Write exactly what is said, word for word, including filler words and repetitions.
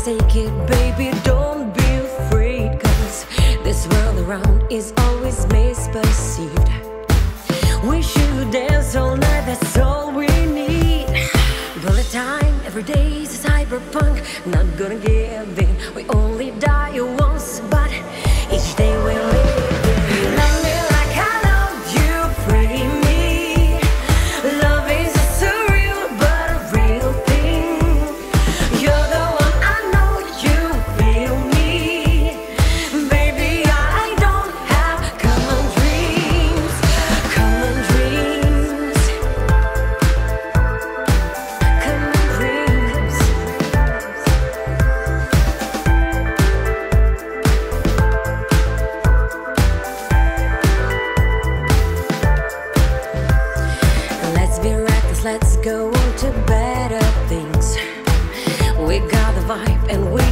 take it, baby, don't be afraid, cause this world around is always misperceived. We should dance all night, that's all we need. Bullet time, every day is a cyberpunk. Not gonna give in, we only die once, but each day we live. Love me like I love you, pretty me. Love is a surreal but a real thing. You're the one, I know you feel me. Baby, I don't have common dreams, common dreams, common dreams. Let's be reckless, let's go on to better things. We got the vibe and we